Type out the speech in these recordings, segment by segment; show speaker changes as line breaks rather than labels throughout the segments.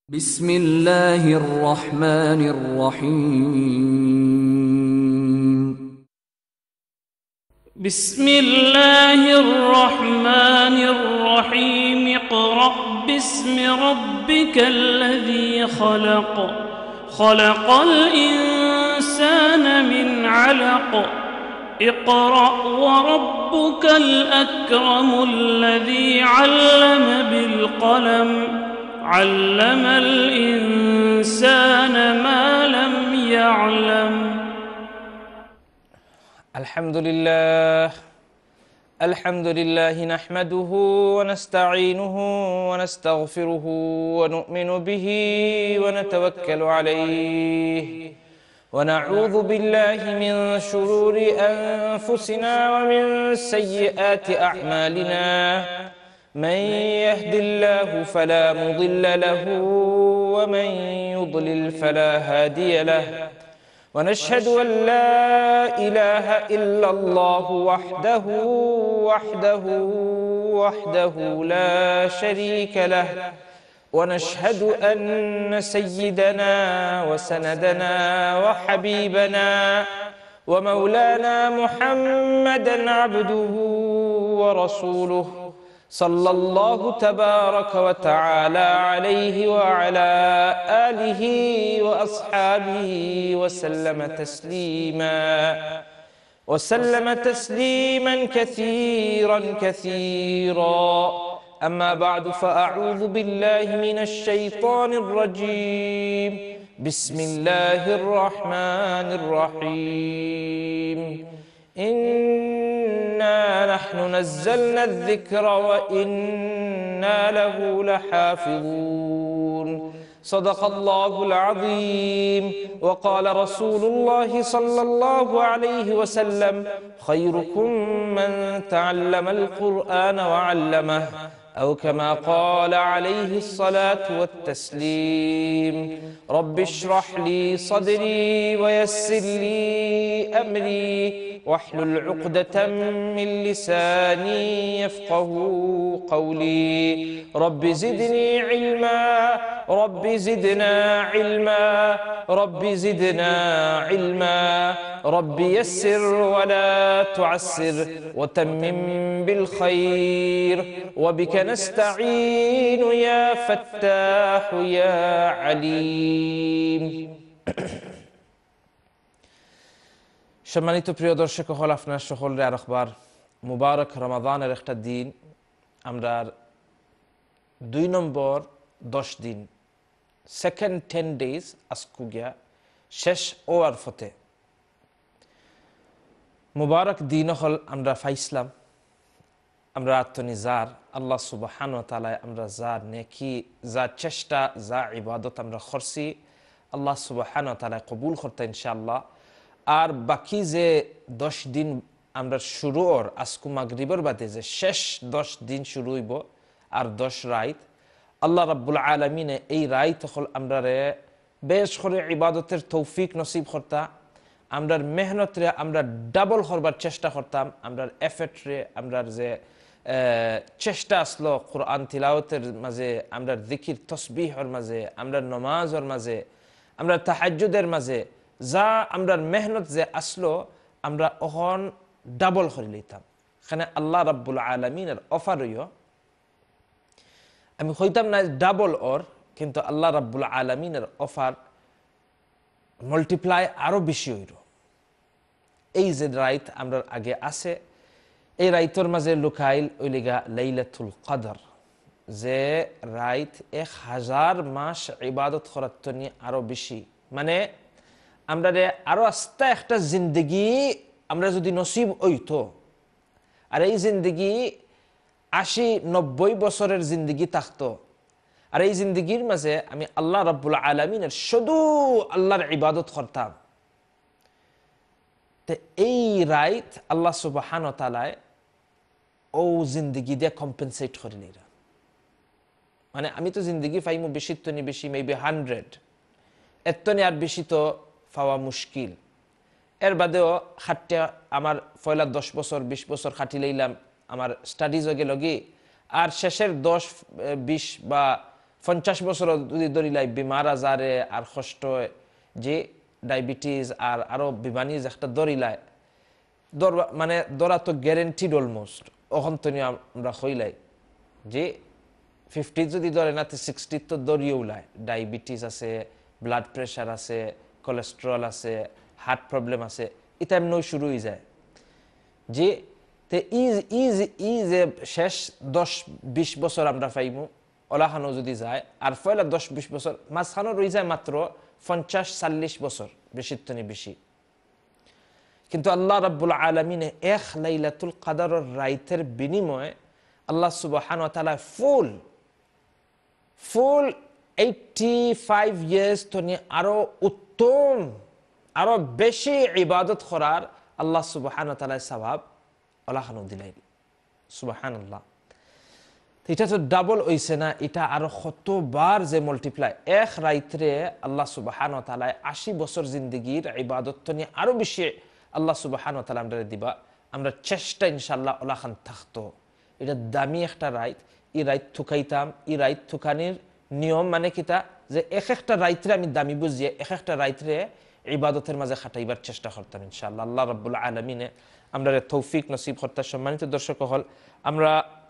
بسم الله الرحمن الرحيم
بسم الله الرحمن الرحيم اقرأ باسم ربك الذي خلق خلق الإنسان من علق اقرأ وربك الأكرم الذي علم بالقلم علم الإنسان ما لم يعلم
الحمد لله نحمده ونستعينه ونستغفره ونؤمن به ونتوكل عليه ونعوذ بالله من شرور أنفسنا ومن سيئات أعمالنا من يهد الله فلا مضل له ومن يضلل فلا هادي له ونشهد أن لا إله إلا الله وحده لا شريك له ونشهد أن سيدنا وسندنا وحبيبنا ومولانا محمدا عبده ورسوله صلى الله تبارك وتعالى عليه وعلى آله وأصحابه وسلم تسليما كثيرا أما بعد فأعوذ بالله من الشيطان الرجيم بسم الله الرحمن الرحيم إنا نحن نزلنا الذكر وإنا له لحافظون صدق الله العظيم وقال رسول الله صلى الله عليه وسلم خيركم من تعلم القرآن وعلمه أو كما قال عليه الصلاة والتسليم رب اشرح لي صدري ويسر لي أمري واحلل عقدة من لساني يفقه قولي رب زدني علما رب زدنا علما رب زدنا علما رب يسر ولا تعسر وتمم بالخير وبك نستعين يا فتاح يا عليم সম্মানিত প্রিয় দর্শক হল আপনার সকলের আরেকবার মুবারক রমাদানের একটা দিন আমরা 2 নম্বর 10 দিন সেকেন্ড 10 days আজকুগিয়া শেষ ওয়ার ফতে মুবারক দিন হল আমরা ফাইসলাম আমরা আত্মনিজার আল্লাহ সুবহানাহু ওয়া তাআলা আমরা যা নেকি যা চেষ্টা যা ইবাদত আমরা করছি আল্লাহ সুবহানাহু ওয়া তাআলা কবুল করতে ইনশাআল্লাহ আর বাকি যে 10 দিন আমরা শুরু ওর আজকু মাগরিবের বাদে যে শেষ 10 দিন শুরু হইব আর 10 রাত আল্লাহ রাব্বুল আলামিন এই রাত হল আমরা বেশ করে ইবাদতের তৌফিক নসিব করতা আমরার মেহনত রে আমরা ডাবল করবার চেষ্টা করতাম আমরার এফর্ট রে আমরার যে চেষ্টা আসলো কোরআন তিলাওয়াতের মাঝে আমরার জিকির তাসবিহর মাঝে আমরার নামাজের মাঝে আমরা তাহাজ্জুদের মাঝে যা আমরার মেহনত যে আসলো আমরা ওহন ডাবল করে লইতাম এখানে আল্লাহ রাব্বুল আলামিনের অফার হইও আমি হইতাম না ডাবল ওর কিন্তু আল্লাহ রাব্বুল আলামিনের অফার মাল্টিপ্লাই আরো বেশি হইল এই যে রাত আমরা আগে আছে এই রাইতর মাঝে লুকাইল ওইলিগা লাইলাতুল কদর যে রাত 1000 মাস ইবাদত করার তনি আরো বেশি মানে আমরা আরো আস্তে একটা জিন্দগি আমরা যদি নসিব হইতো আর এই জিন্দগি 80-90 বছরের জিন্দগি থাকতো আর এই জিন্দগির মাঝে আমি আল্লাহ রাব্বুল আলামিনের শুধু আল্লাহর ইবাদত করতাম তো এই রাত আল্লাহ সুবহানাহু ওয়া তাআলা ও জিন্দগি দিয়ে কম্পেনসেট করে নিরা মানে আমি তো জিন্দগি পাইমু বেশি তো নি বেশি মেবি 100 এত নি আর বেশি তো পাওয়া মুশকিল এর বাদেও খাটটা আমার পয়লা 10 বছর 20 বছর খাটি লইলাম আমার স্টাডিজ হয়ে গেল গি আর শেষের 10-20 বা 50 বছর যদি ধরিলাই বিমার আজারে আর কষ্ট যে ডায়াবেটিস আর আরো বিমানি একটা ধরিলাই মানে ধরা তো গ্যারেন্টিড অলমোস্ট অহন তো আমরা হইলাই যে 50 যদি ধরে না 60 তো দরিয়ে উলায় ডায়াবেটিস আছে ব্লাড প্রেশার আছে কোলেস্টেরল আছে হার্ট প্রবলেম আছে এটা এমনি শুরু হয়ে যায় যে তে ইজ শেষ 10-20 বছর আমরা পাইমু ওলাখানো যদি যায় আর পয়লা 10-20 বছর মাঝখানো রয়ে যায় মাত্র 50-40 বছর বেশি তো বেশি কিন্তু আল্লাহ রাব্বুল আলামিনে এক লাইলাতুল কদরের রাতের বিনিময়ে আল্লাহ সুবহানাহু ওয়া তাআলা ফুল 85 ইয়ার্স তো আরো উত্তম আরো বেশি ইবাদত করার আল্লাহ সুবহানাহু ওয়া তাআলা সওয়াব ওলাখানো দিলাই সুবহানাল্লাহ এটা তো ডাবল হইছে না এটা আরো কতবার যে মাল্টিপ্লাই এক রাইতে আল্লাহ সুবহানাহু ওয়া তাআলা 80 বছর জিন্দেগীর ইবাদত তো আরো বেশি আল্লাহ সুবহানাহু ওয়া তাআলা আমাদের দিবা আমরা চেষ্টা ইনশাআল্লাহ ওলাখান থাকতো এটা দামি একটা রাইত এই রাইত থুকাইতাম এই রাইত থুকানির নিয়ম মানে কিতা যে এক একটা রাইতে আমি দামি বুঝিয়ে এক একটা রাইতে ইবাদতের মাঝে খাটাইবার চেষ্টা করতাম ইনশাআল্লাহ আল্লাহ রাব্বুল আলামিনে আমরা তৌফিক নসিব করতে সম্মানিত দর্শক হল আমরা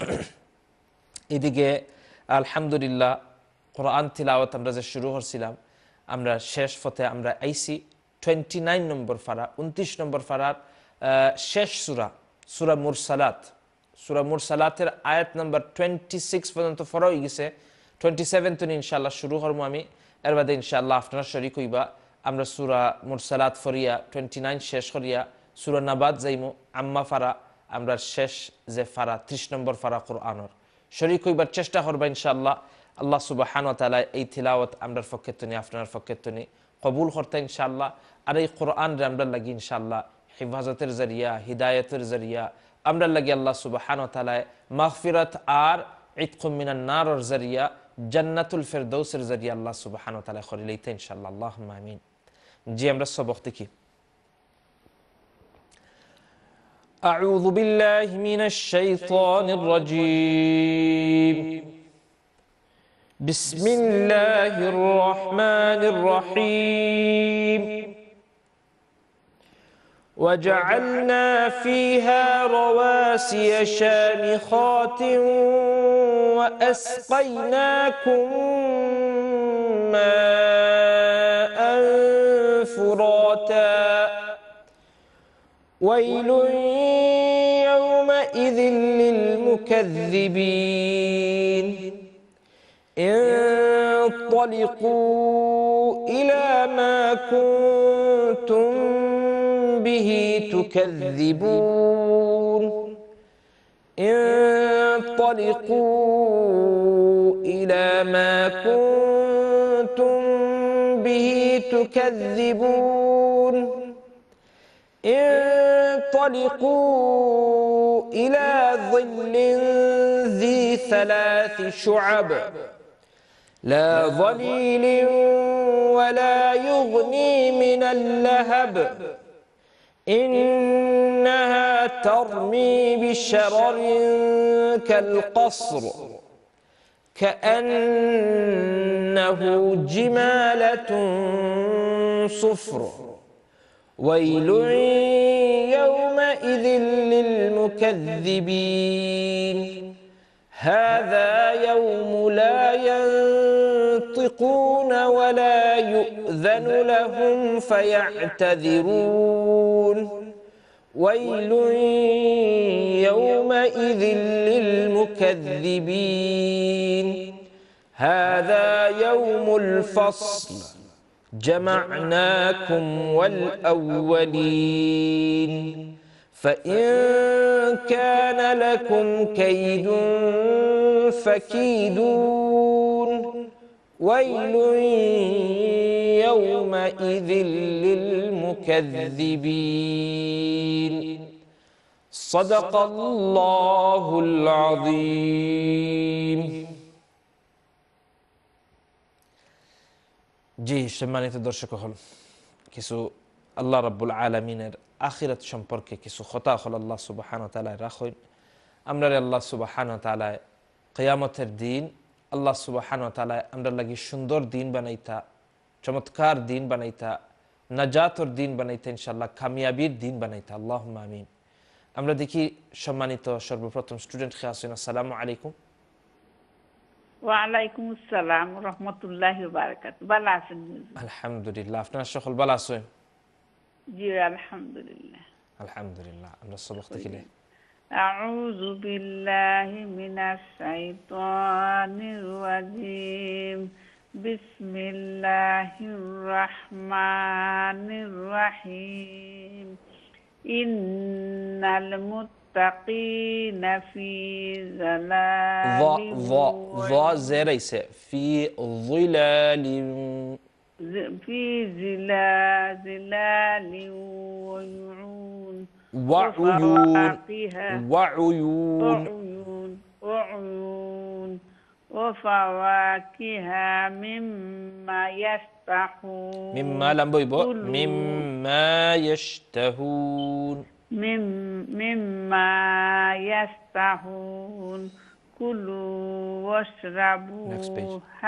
এদিকে আলহামদুলিল্লাহ কোরআন তিলাওয়াত আমরা যে শুরু করছিলাম আমরা শেষ পথে আমরা আইসি 29 নম্বর পারা 29 নম্বর পারার শেষ সূরা মুরসালাতের আয়াত নম্বর 26 পর্যন্ত পড়া হয়ে গেছে 27 তো ইনশাআল্লাহ শুরু করবো আমি এর বাদে ইনশাআল্লাহ আপনারা শরীক হইবা আমরা সূরা মুরসালাত ফরিয়া 29 শেষ করিয়া সূরা নাবাত যাইমু আম্মা ফারা আমরা শেষ যে ফারা 30 নম্বর ফারা কোরআনের শরীক হইবার চেষ্টা করবা ইনশাআল্লাহ আল্লাহ সুবহানাহু ওয়া তাআলা এই তিলাওয়াত আমরার পক্ষে তনি আপনার পক্ষে তনি কবুল করতে ইনশাআল্লাহ আর এই কোরআন রে আমরা লাগি ইনশাআল্লাহ হিফাজতের জরিয়া হিদায়াতের জরিয়া আমরা লাগি আল্লাহ সুবহানাহু ওয়া তাআলা মাগফিরাত আর ইতকুম মিনান নারের জরিয়া জান্নাতুল ফিরদাউসের জরিয়া আল্লাহ সুবহানাহু ওয়া তাআলা করিলেইতে ইনশাআল্লাহ আল্লাহুম্মা আমিন জি আমরা সবক দেখি أعوذ بالله من الشيطان الرجيم بسم الله الرحمن الرحيم وجعلنا فيها رواسي شامخات وأسقيناكم ماء فراتا ويل يومئذ للمكذبين انطلقوا إلى ما كنتم به تكذبون انطلقوا إلى ما كنتم به تكذبون انطلقوا إلى ظل ذي 3 شعب لا ظليل ولا يغني من اللهب إنها ترمي بشرر كالقصر كأنه جمالة صفر ويل يومئذ للمكذبين هذا يوم لا ينطقون ولا يؤذن لهم فيعتذرون ويل يومئذ للمكذبين هذا يوم الفصل جمعناكم والأولين فإن كان لكم كيد فكيدون ويل يومئذ للمكذبين صدق الله العظيم জি সম্মানিত দর্শক হল কিছু আল্লাহ রাব্বুল আলামিনের আখিরাত সম্পর্কে কিছু কথা হল আল্লাহ সুবহানাহু ওয়া তাআলা রাখেন আমরা আল্লাহ সুবহানাহু ওয়া তাআলা কিয়ামতের দিন আল্লাহ সুবহানাহু ওয়া তাআলা আমরা লাগি সুন্দর দিন বানাইতা, চমৎকার দিন বানাইতা, নাজাতর দিন বানাইতা, ইনশাআল্লাহ কামিয়াবির দিন বানাইতা। আল্লাহুম্মা আমিন। আমরা দেখি সম্মানিত সর্বপ্রথম স্টুডেন্ট কে আছেন। আসসালামু আলাইকুম।
ওয়া আলাইকুম আসসালাম ওয়া রাহমাতুল্লাহি ওয়া বারাকাতুহু। ভালো আছেন?
আলহামদুলিল্লাহ, আপনারা সকল ভালো আছেন?
জি আলহামদুলিল্লাহ।
আলহামদুলিল্লাহ। আমরা সবক থেকে
আউযু বিল্লাহি মিনাশ শাইতানির রাজিম। বিসমিল্লাহির রাহমানির রাহিম। ইন্নাল মুত্তাকিনা ফি জালালিন
في ظلال
في ظلال وعيون وعيون وفواكه مما يشتهون
مما لم بيبو مما يشتهون
مما يشتهون كلوا واشربوا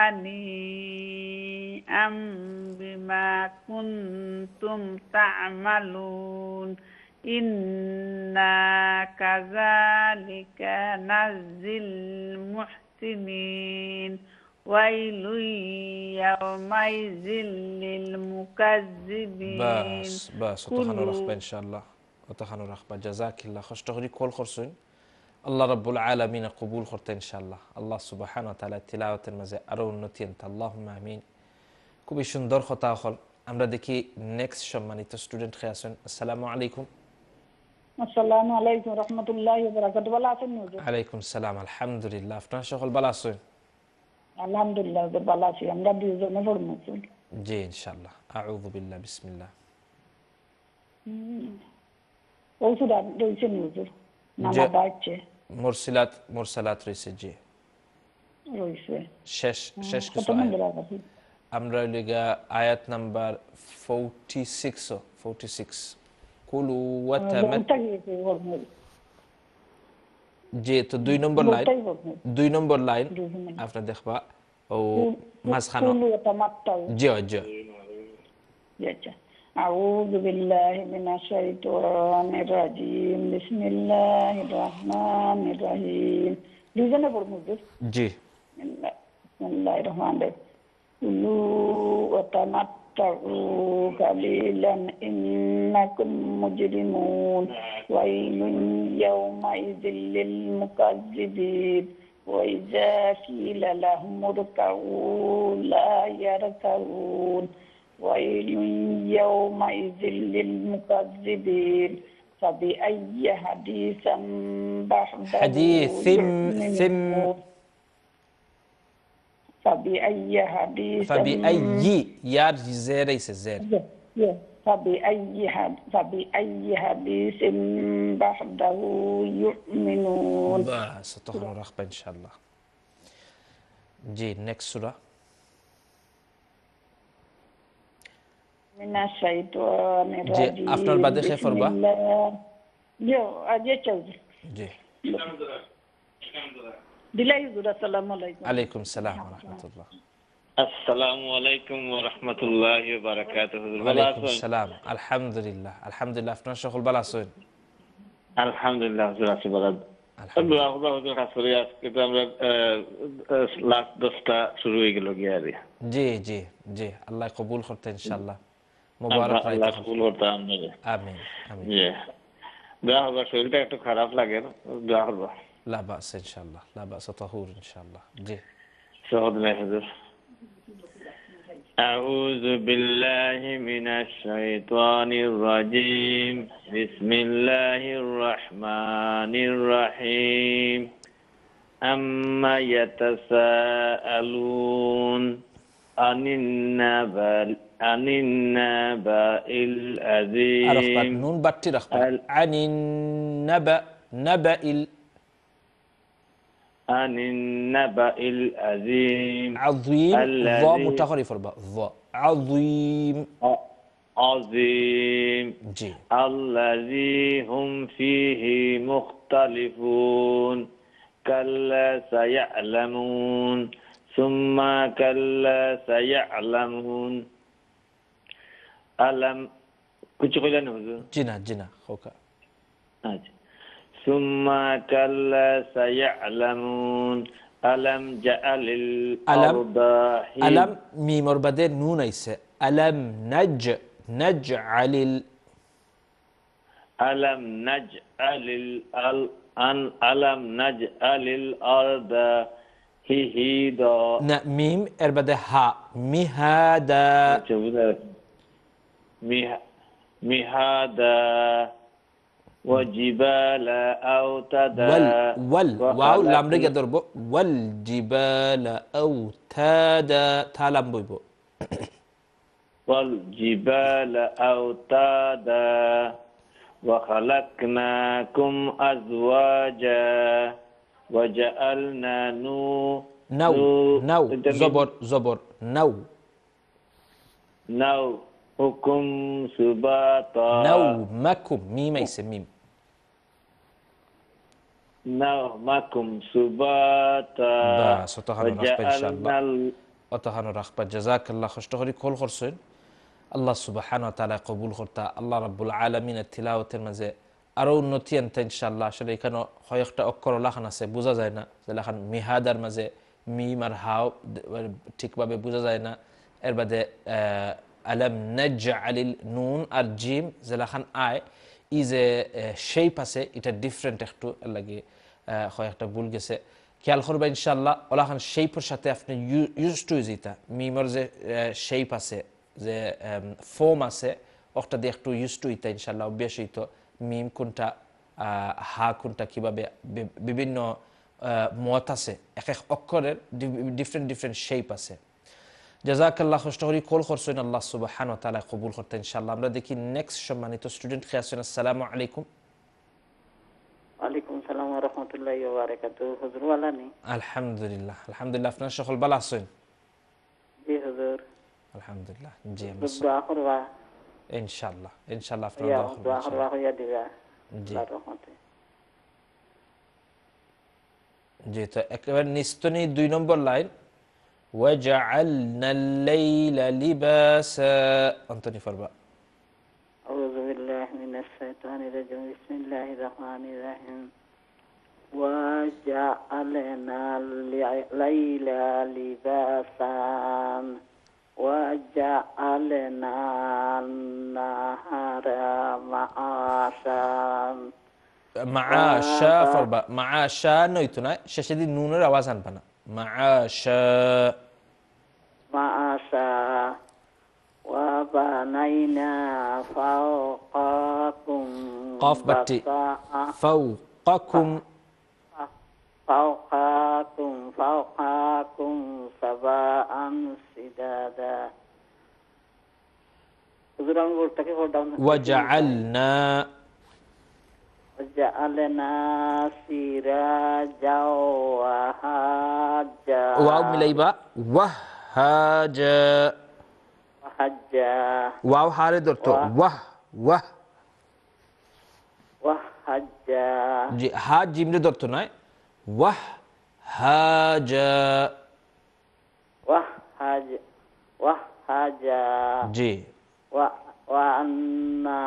هنيئا بما كنتم تعملون إنا كذلك نجزي المحسنين ويل يومئذ للمكذبين
بس وتخانو رخبة إن شاء الله وتخانو رخبة جزاك الله خشتغري كل خرسون الله رب العالمين قبول خرت إن شاء الله الله سبحانه وتعالى تلاوة المزي أرون نتينت اللهم آمين كوبي شندور خطا أخل আমরা দেখি নেক্সট সম্মানিত স্টুডেন্ট কে আছেন। আসসালামু আলাইকুম।
আসসালামু আলাইকুম রাহমাতুল্লাহি ওয়া বারাকাতুহু। ভালো আছেন হুজুর?
আলাইকুম সালাম, আলহামদুলিল্লাহ। আপনারা সকল ভালো আছেন?
আলহামদুলিল্লাহ হুজুর ভালো আছি। আমরা দুইজনে পড়ব হুজুর।
জি ইনশাআল্লাহ। আউযু বিল্লাহ বিসমিল্লাহ।
ও সূরা রয়েছে হুজুর, নামা বাচ্চে
মুরসালাত রয়েছে। জি
রয়েছে।
শেষ কিছু আমরা লিগা আয়াত নাম্বার 46 কুলু ওয়া তামাত্তাউ। জি তো 2 নম্বর লাইন আপনারা দেখবা ও মাঝখানে জি জি
আচ্ছা। আউযু বিল্লাহি মিনাশ শাইতানির রাজিম। বিসমিল্লাহির রাহমানির রাহিম। দুজনে পড়ব হুজুর।
জি
বিসমিল্লাহির রহমানির রহিম। কুলু ওয়া তামাত্তাউ কালিলান ইন্নাকুম মুজরিমুন ওয়াইলুন ইয়াওমাইযিল লিল মুকাজ্জিবিন ওয়া ইযা কিলা লাহুম ইরকাউ লা ইয়ারকাউন ওয়াইলুন ইয়াওমাইযিল লিল মুকাজ্জিবিন ফাবিআইয়ি হাদিসিন বা'দাহু فبأي
يا زير زير
فبأي حديث بعده يؤمنون.
بس تخلو رغبة إن شاء الله. جي next سورة.
من الشيطان الرجيم.
جي أفنر بعد خير فربا.
جو أجي تشوز.
جي. عليكم السلام ورحمة الله.
السلام عليكم ورحمة الله وبركاته.
عليكم السلام. الحمد لله. الحمد لله. أفنان شغل بلاسون.
الحمد لله. زراسي بلد. الله أكبر. خسريات كده أمر لاست دستا شروعي كلوجياري.
جي الله قبول خرطة إن شاء الله. مبارك عليك.
الله قبول خرطة آمين.
آمين.
دعا هو شغلته كتو خراب لگه. دعا هو.
لا بأس إن شاء الله. لا بأس طهور إن شاء الله. جي.
شهود الله حضور. أعوذ بالله من الشيطان الرجيم. بسم الله الرحمن الرحيم. أما يتساءلون عن النبأ العظيم.
أرخبت نون باتي رخبت عن النبأ
عن النبأ العظيم.
عظيم. ضا متخرف الباء. ضا عظيم.
عظيم.
جي.
الذي هم فيه مختلفون. كلا سيعلمون সুম্মা কাল্লা সায়ালামুন আলাম কিছু কইলেন হুজুর
জিনা খোকা
আচ্ছা সুম্মা কাল্লা সায়ালামুন আলাম জাআলিল আরদা
আলাম মিমর বাদে নুন আইছে আলাম নাজআলিল
আলাম নাজআলিল আলাম নাজআলিল আরদা হিহিদা
না মিম এর বাদে হা মিহাদা
মিহাদা وجبال أوتادا
واو لام رجع ضربه والجبال أوتادا تالام بيبو
والجبال أوتادا وخلقناكم أزواجا وجعلنا
نو زبر نو
حكم سباتا
نومكم ميم يسميم
نومكم سباتا
بس وتهانو رخبة إن شاء الله وتهانو رخبة جزاك الله خوش تخري كل خرسين الله سبحانه وتعالى قبول خرطة الله رب العالمين التلاوة المزي আরো উন্নতি আনতে ইনশাআল্লাহ আসলে এখানে কয়েকটা অক্ষর লেখান আছে বোঝা যায় না যে লেখান মিহাদার মাঝে মিম আর হাও ঠিকভাবে বোঝা যায় না এর বাদে আলাম নাজআলিল নুন আর জিম যে লেখান আয় ই যে শেপ আছে এটা ডিফারেন্ট একটু লাগে কয়েকটা ভুল গেছে খেয়াল করবা ইনশাআল্লাহ ওলাখান শেপের সাথে আপনি ইউজ টু যেটা মিমর যে শেপ আছে যে ফর্ম আছে ওটা দিয়ে একটু ইউজ টু ইতা ইনশাআল্লাহ অভ্যাস হইতো মিম কোনটা হা কোনটা কিভাবে বিভিন্ন মত আছে এক এক অক্ষরের ডিফারেন্ট শেপ আছে জাযাকাল্লাহ খুশতহরি কল করছেন আল্লাহ সুবহানাহু ওয়া তাআলা কবুল করতে ইনশাআল্লাহ আমরা দেখি নেক্সট সম্মানিত স্টুডেন্ট কে আছেন আসসালামু আলাইকুম
ওয়ালাইকুম সালাম ওয়া রাহমাতুল্লাহি ওয়া বারাকাতুহু হুজুর ওয়ালানি
আলহামদুলিল্লাহ আপনার সকল ভালো আছেন
জি হুজুর
আলহামদুলিল্লাহ জি
দোয়া করবা
ইনশাআল্লাহ আপনার
দোয়া করবা হইয়া দিবা
জি
আল্লাহর রহমতে
জি তো একেবারে নিস্তনি 2 নম্বর লাইন وجعلنا الليل لباسا أنتوني فربا
أعوذ بالله من الشيطان الرجيم بسم الله الرحمن الرحيم وجعلنا الليل لباسا وجعلنا النهار معاشا
معاشا فربا معاشا نويتنا شاشدي نونر आवाज आन पाना معاشا
وبنينا فوقكم
قاف بتي فوقكم
سبعا شدادا
وجعلنا
سراجا وهاجا
واو مليبا وهاجا واو حاري درتو
وهاجا
جي هاج جيمري درتو ناي وهاجا جي وأنزلنا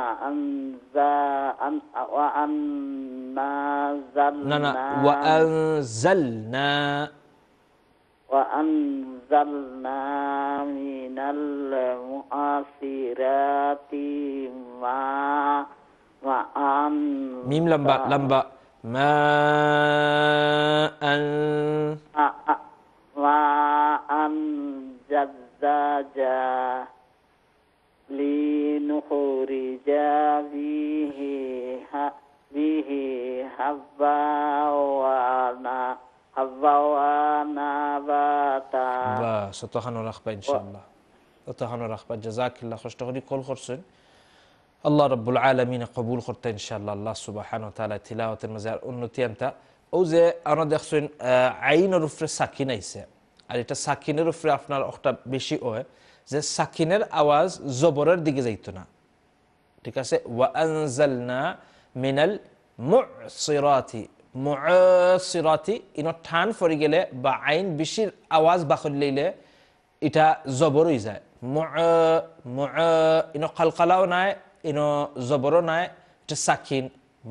من المعصرات ماء ميم لمبا ماء
جزاجا لنخرج به حبا ونباتا
بس ستخانو رخبا إن شاء الله ستخانو رخبا جزاك الله خوش تغني كل خرسن الله رب العالمين قبول خرطة إن شاء الله الله سبحانه وتعالى تلاوة المزار أنتي أنت أو زي أنا دخسن عين رفر ساكنة يسا আর এটা সাকিনের উপরে আপনার একটা বেশি হয় যে সাকিনের আওয়াজ জবরের দিকে যাইতো না ঠিক আছে ওয়া আনজালনা মিনাল মুসিরাতি মুআসিরাতি ইনো ঠান ফরি গেলে বা আইন বেশির আওয়াজ বাখল লইলে এটা জবর হয়ে যায় ইনো কালকালাও নাই ইনো জবরও নাই এটা সাকিন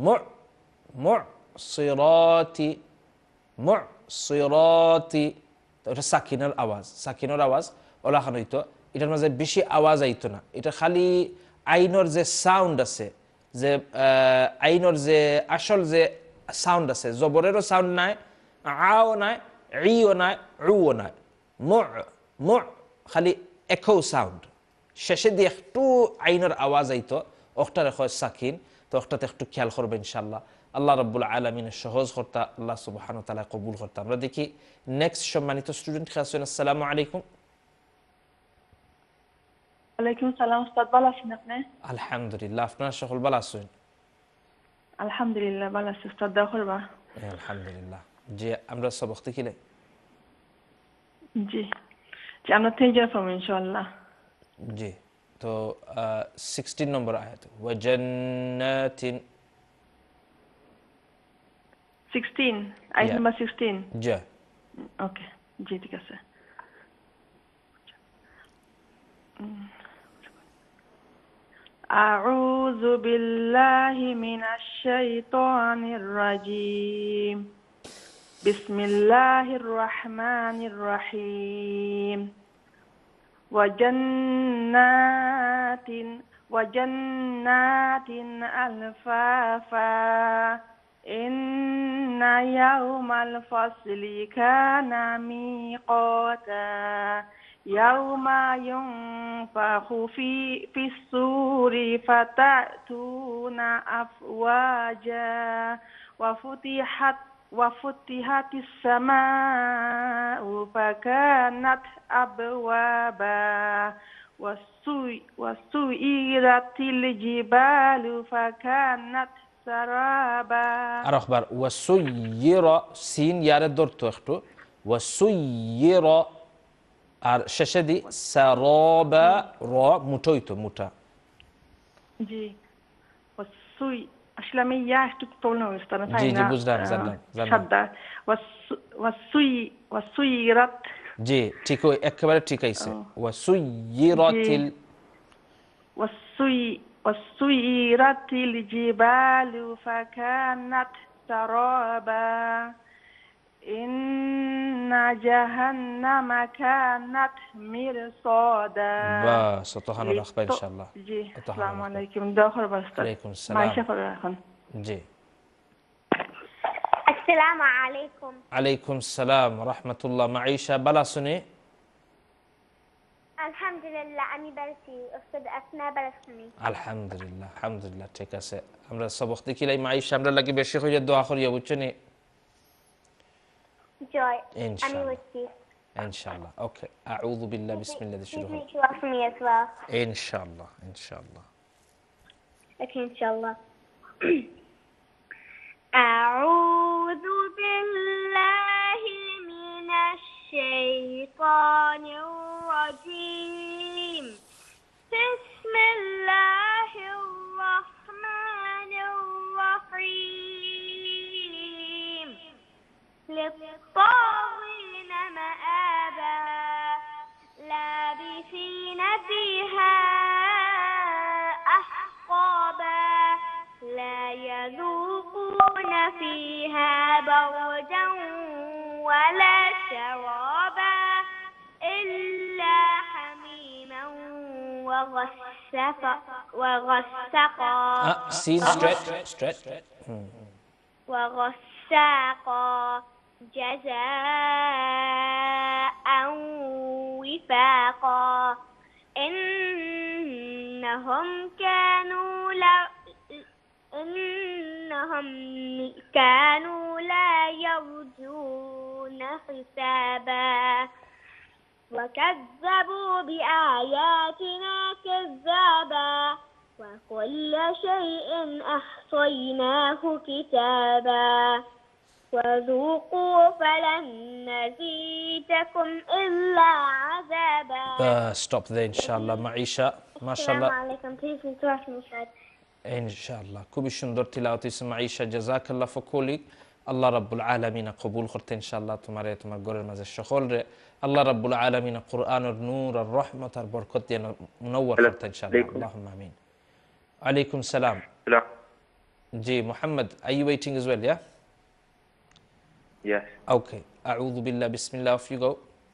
মুআসিরাতি মুআসিরাতি এটা সাকিনের আওয়াজ ওলা খান হইতো এটার মাঝে বেশি আওয়াজ আইতো না এটা খালি আইনর যে সাউন্ড আছে যে আইনর যে আসল যে সাউন্ড আছে জবরেরও সাউন্ড নাই আও নাই ইও নাই রুও নাই মু খালি একো সাউন্ড শেষে দিয়ে একটু আইনের আওয়াজ আইতো ওটার হয় সাকিন তো ওটাতে একটু খেয়াল করবে ইনশাআল্লাহ আল্লাহ রাব্বুল আলামিনের সহজ করতা আল্লাহ সুবহানাহু ওয়া তাআলা কবুল করতা আমরা দেখি নেক্সট সম্মানিত স্টুডেন্ট খাসুন আসসালামু আলাইকুম
ওয়ালাইকুম সালাম উস্তাদ ভালো আছেন আপনি
আলহামদুলিল্লাহ আপনারা সকল ভালো আছেন
আলহামদুলিল্লাহ ভালো আছি উস্তাদ দোয়া করবা
আলহামদুলিল্লাহ জি আমরা সবক দেখিলে
জি জি আমরা তেজা ফরম ইনশাআল্লাহ
জি তো 16 নম্বর আয়াত ওয়া জান্নাতিন
16 আয়াত নাম্বার 16
জি
ওকে জি ঠিক আছে أعوذ بالله من الشيطان الرجيم بسم الله الرحمن الرحيم وجنات ألفافا إن يوم الفصل كان ميقاتا يوم ينفخ في الصور فتأتون أفواجا وفتحت السماء فكانت أبوابا وسيرت الجبال فكانت سرابا
أخبار وسير سين يارد دورتو اختو وسير আর শেষে দি সারাবা র মুটোইতো মুটা
জি ওয়াসুই আসলে আমি ইয়া একটু প্রবলেম হচ্ছে না
জি জি বুঝলাম জানলাম
শাদ্দা ওয়াসুইরাত
জি ঠিক একেবারে ঠিক আইছে ওয়াসুইরাতিল
ওয়াসুইরাতিল জিবালু ফাকানাত সারাবা ইন্না জাহান্নামা কানাত মিরসাদা
বাস তোহানো রাখবা ইনশাআল্লাহ
জি আসসালামু আলাইকুম দোয়া করবা উস্তাদ
ওয়ালাইকুম সালাম
মাইশা করে রাখুন
জি
আসসালামু আলাইকুম
আলাইকুম সালাম ওয়া রাহমাতুল্লাহ মাঈশা বালা শুনে
আলহামদুলিল্লাহ আমি বলছি উস্তাদ আপনি বলছেন
আলহামদুলিল্লাহ ঠিক আছে আমরা সবক দেখিলাই মাঈশা আমরা লাগি বেশি কইরা দোয়া করিয়া বুঝছনি
জয়
আমি বলছি ইনশাআল্লাহ ওকে আউযু বিল্লাহি বিসমিল্লাহ শুরু করুন ইনশাআল্লাহ
ওকে ইনশাআল্লাহ আউযু বিল্লাহি মিনাশ শাইতানির রাজীম বিসমিল্লাহির রাহমানির রাহিম للطاغين مآبا لابثين فيها أحقابا لا يذوقون فيها بردا ولا شرابا إلا حميما وغسقا
سين straight
وغساقا جزاء وفاقا إنهم كانوا لا يرجون حسابا وكذبوا بآياتنا كذابا وكل شيء أحصيناه كتابا وذوقوا فلن نزيدكم إلا عذابا.
Stop there inshallah Maisha. MashaAllah.
Assalamu alaikum. Please interrupt me, Shah.
Inshallah. খুবই সুন্দর তিলাওয়াত হইছে মাইশা জাযাকাল্লাহ ফর কলিং আল্লাহ রাব্বুল আলামিন কবুল করতে ইনশাআল্লাহ তোমারে তোমার ঘরের মাঝে সকলরে আল্লাহ রাব্বুল আলামিন কুরআনের নূর আর রহমত আর বরকত দিয়ে মুনাওয়ার করতে ইনশাআল্লাহ আল্লাহুম্মা আমিন আলাইকুম সালাম জি Mohammad are you waiting as well yeah
yes
okay a'udhu billah bismillah off you go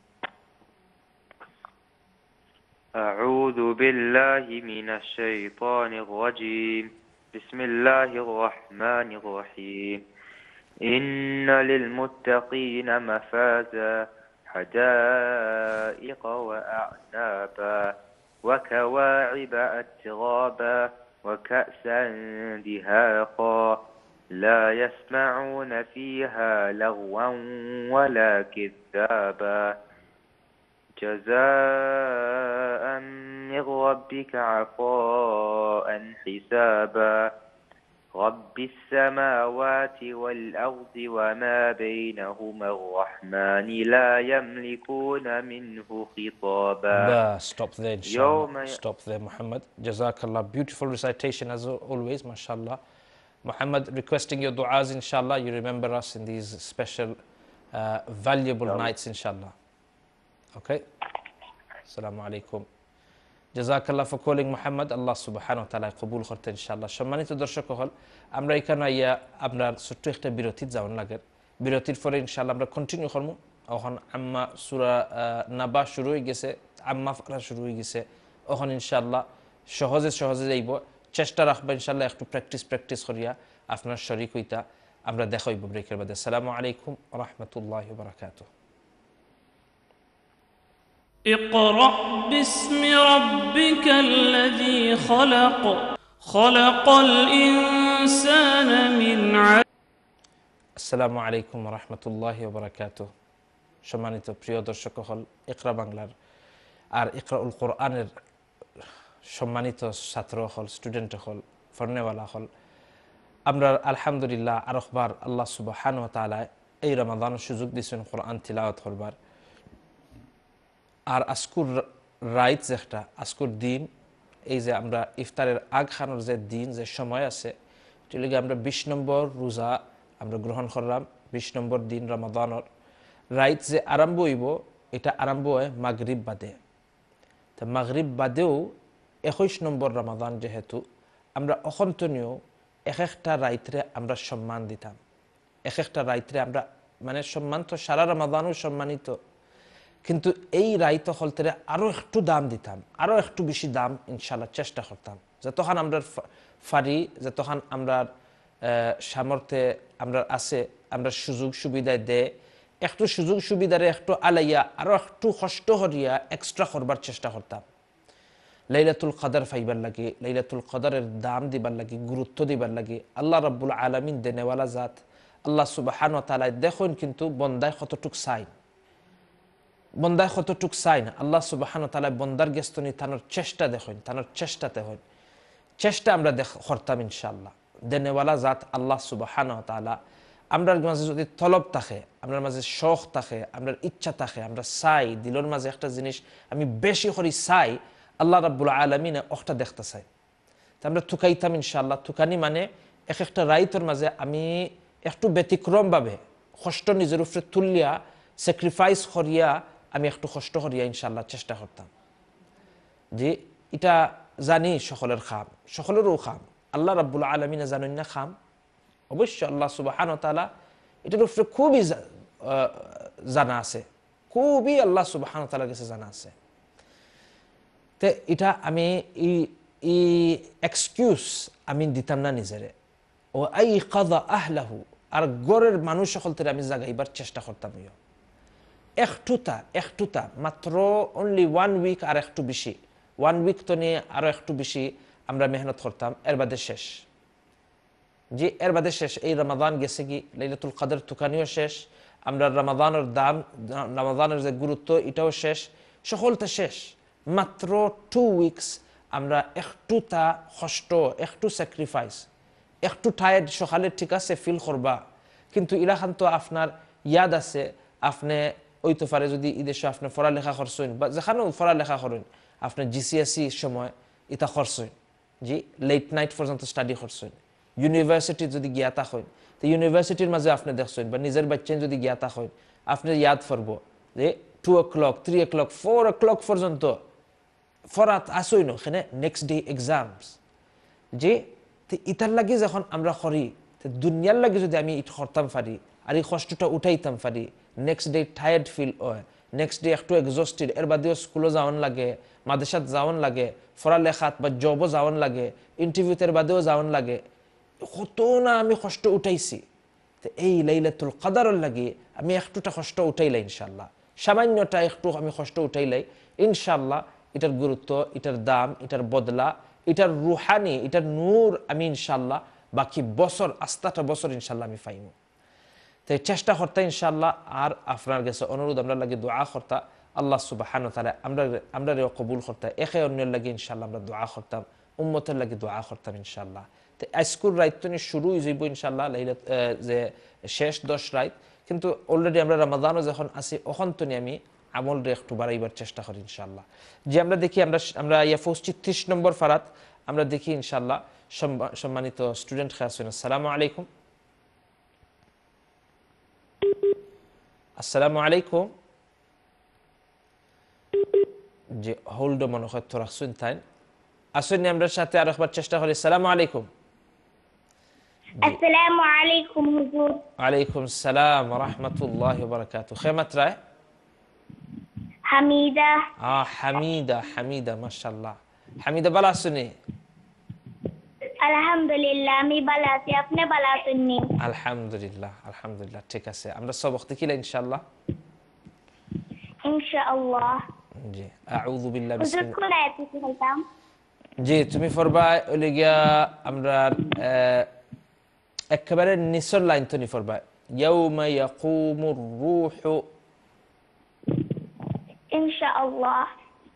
أعوذ بالله من الشيطان الرجيم بسم الله الرحمن الرحيم إن للمتقين مفازا حدائق وأعنابا وكواعب أترابا وكأسا دهاقا لا يسمعون فيها لغوا ولا كذابا جزاء من ربك عطاء حسابا رب السماوات والأرض وما بينهما الرحمن لا يملكون منه خطابا.
Stop there inshallah. Stop there Muhammad. Jazakallah. Beautiful recitation as always, mashallah. Muhammad, requesting your du'as inshallah. You remember us in these special valuable nights inshallah. Okay. Assalamu alaikum. Jazakallah for calling Muhammad. Allah subhanahu wa ta'ala কবুল করতে ইনশাআল্লাহ। সম্মানিত দর্শক হল আমরা এখানে আইয়া আপনার ছোট্ট একটা বিরতি যাওয়ার লাগে বিরতির পরে ইনশাআল্লাহ আমরা কন্টিনিউ করব এখন আম্মা সূরা নাবা শুরু হয়ে গেছে আম্মা পড়া শুরু হয়ে গেছে এখন ইনশাআল্লাহ সহজে সহজে যাইব চেষ্টা রাখব ইনশাআল্লাহ একটু প্র্যাকটিস করিয়া আপনার শরীক হইতা আমরা দেখা হইব ব্রেকের বাদে আসসালামু আলাইকুম ওয়া রাহমাতুল্লাহি ওয়া বারাকাতুহু
اقرأ باسم ربك الذي خلق خلق الإنسان من علق
আসসালামু আলাইকুম ওয়া রাহমাতুল্লাহি ওয়া বারাকাতুহু সম্মানিত প্রিয় দর্শক হল ইকরা বাংলার আর ইকরাউল কোরআনের সম্মানিত ছাত্র হল স্টুডেন্ট হল ফরনেওয়ালা হল আমরা আলহামদুলিল্লাহ আরেকবার আল্লাহ সুবহানাহু ওয়া তাআলা এই রমাদানের সুযোগ দিয়েছেন কোরআন তিলাওয়াত করবার আর আজকুর রাইত যেটা আজকুর দিন এই যে আমরা ইফতারের আগ খানোর যে দিন যে সময় আছে এটি আমরা ২০ নম্বর রোজা আমরা গ্রহণ করলাম ২০ নম্বর দিন রমাদানের রাইত যে আরম্ভ হইব এটা আরম্ভ হয় মাগরিব বাদে তো মাগরিব বাদেও ২১ নম্বর রমাদান যেহেতু আমরা অকন্তনীয় এক একটা রাইতরে আমরা সম্মান দিতাম এক একটা রাইতরে আমরা মানে সম্মান তো সারা রমাদানও সম্মানিত কিন্তু এই রাইত হলতে আরও একটু দাম দিতাম আরও একটু বেশি দাম ইনশাআল্লাহ চেষ্টা করতাম যতক্ষণ আমরা ফারি যতক্ষণ আমরা সামর্থ্যে আমরা আছে আমরা সুযোগ সুবিধা দেয় একটু সুযোগ সুবিধারে একটু আলাইয়া আরও একটু কষ্ট করিয়া এক্সট্রা করবার চেষ্টা করতাম লাইলাতুল কদর ফাইবার লাগে লাইলাতুল কদরের দাম দিবার লাগে গুরুত্ব দিবার লাগে আল্লাহ রাব্বুল আলামিন দেনেওয়ালা জাত আল্লাহ সুবহানাহু ওয়া তাআলা দেখুন কিন্তু বন্দায় কতটুক চাই বন্দায় কতটুক চাই না আল্লাহ সুবহানাহু ওয়া তাআলা বন্দার গেস্তনি তানোর চেষ্টা দেখুন তানোর চেষ্টাতে হন চেষ্টা আমরা করতাম ইনশাআল্লাহ দেনেওয়ালা জাত আল্লাহ সুবহানাহু ওয়া তাআলা আমরার মাঝে যদি তলব থাকে আমরার মাঝে শখ থাকে আমরার ইচ্ছা থাকে আমরা চাই দিলের মাঝে একটা জিনিস আমি বেশি করি চাই আল্লাহ রাব্বুল আলামিন ওটা দেখতে চাই তা আমরা থুকাইতাম ইনশাআল্লাহ থুকানি মানে এক একটা রাইতর মাঝে আমি একটু ব্যতিক্রমভাবে কষ্ট নিজের উপরে তুলিয়া স্যাক্রিফাইস করিয়া আমি একটু কষ্ট করিয়া ইনশাআল্লাহ চেষ্টা করতাম যে এটা জানি সকলের খাম সকলেরও খাম আল্লাহ রাব্বুল আলামিনে জানেন না খাম অবশ্যই আল্লাহ সুবহানাহু ওয়া তাআলা এটার উপরে খুবই জানা আছে খুবই আল্লাহ সুবহানাহু ওয়া তাআলার কাছে জানা আছে তে এটা আমি এই এক্সকিউজ আমি দিতাম না নিজেরে ও আই কাযা আহলাহু আর গরের মানুষ সকলতে আমি জাগাইবার চেষ্টা করতাম একটুতা মাত্র অনলি 1 উইক আর একটু বেশি 1 উইক তো নিয়ে আরো একটু বেশি আমরা মেহনত করতাম এর বাদে শেষ যে এর বাদে শেষ এই রমাদান গেছে কি লাইলাতুল কদর তুকানিও শেষ আমরা রমাদানের দাম রমাদানের যে গুরুত্ব এটাও শেষ সকলটা শেষ মাত্র 2 উইকস আমরা একটুতা কষ্ট একটু স্যাক্রিফাইস একটু টায়ার্ড সকালে ঠিক আছে ফিল করবা কিন্তু ইলাখান তো আপনার ইয়াদ আছে আপনি ওই তো পারে যদি ঈদের সময় আপনি পড়ালেখা করছেন বা যেখানেও পড়ালেখা করেন আপনি জিসিএসসি সময় এটা করছেন জি লেট নাইট পর্যন্ত স্টাডি করছেন ইউনিভার্সিটি যদি গিয়া থাকেন তো ইউনিভার্সিটির মাঝে আপনি দেখছেন বা নিজের বাচ্চা যদি গিয়া থাকেন আপনি ইয়াদ করব যে 2 o'clock 3 o'clock 4 o'clock পর্যন্ত ফরাত আসইন ওখানে নেক্সট ডে এক্সামস যে ইতার লাগে যখন আমরা করি দুনিয়ার লাগে যদি আমি ইট করতাম পারি আর এই কষ্টটা উঠাইতাম পারি নেক্সট ডে টায়ার্ড ফিল হয় নেক্সট ডে একটু এক্সস্টেড এর বাদেও স্কুলে যাওয়ান লাগে মাদ্রাসাত যাওয়ান লাগে পড়ালেখাত বা জবও যাওয়ান লাগে ইন্টারভিউতের বাদেও যাওয়ান লাগে কত না আমি কষ্ট উঠাইছি তো এই লাইলাতুল কদরের লাগে আমি একটুটা কষ্ট উঠাইলাই ইনশাআল্লাহ সামান্যটা একটু আমি কষ্ট উঠাইলাই ইনশাআল্লাহ এটার গুরুত্ব এটার দাম এটার বদলা এটার রুহানি এটার নূর আমি ইনশাআল্লাহ বাকি বছর আস্তাটা বছর ইনশাআল্লাহ আমি পাইমু তাই চেষ্টা করতে ইনশাআল্লাহ আর আপনার কাছে অনুরোধ আমরা লাগে দোয়া করতে আল্লাহ সুবহানাহু ওয়া তাআলা আমরা কবুল করতে একে অন্যের লাগে ইনশাআল্লাহ আমরা দোয়া করতাম উম্মতের লাগে দোয়া করতাম ইনশাআল্লাহ তো আজকুর রাইতনি শুরু হইব ইনশাআল্লাহ লাইলাত যে শেষ 10 রাত কিন্তু অলরেডি আমরা রমাদানও যখন আছি ওখান তো আমি আমল রে একটু বাড়াইবার চেষ্টা করি ইনশাআল্লাহ যে আমরা দেখি আমরা ইয়া 35 নম্বর ফারাত আমরা দেখি ইনশাআল্লাহ সম্মানিত স্টুডেন্ট খাসুন আসসালামু আলাইকুম আসসালামু আলাইকুম যে হোল্ড মনে হয় তো রাখছুন তাই আসুন আমরা সাথে আর একবার চেষ্টা করি আসসালামু আলাইকুম
আসসালামু আলাইকুম হুজুর
ওয়ালাইকুম আসসালাম ওয়া রাহমাতুল্লাহি ওয়া বারাকাতুহু খেমাত রায়
হামিদা
হামিদা মাশাআল্লাহ হামিদা ভালো আছেন
আলহামদুলিল্লাহ আমি ভালো আছি আপনি ভালো আছেন নি
আলহামদুলিল্লাহ ঠিক আছে আমরা সবক দেখিলা ইনশাআল্লাহ
ইনশাআল্লাহ
জি আউযু বিল্লাহি
হুজুর কোন আয়াত পড়তাম
জি তুমি পড়বা ওই গিয়া আমরা একেবারে নিচের লাইন তো নি পড়বা ইয়াউমা ইয়াকুমুর রূহু
ইনশাআল্লাহ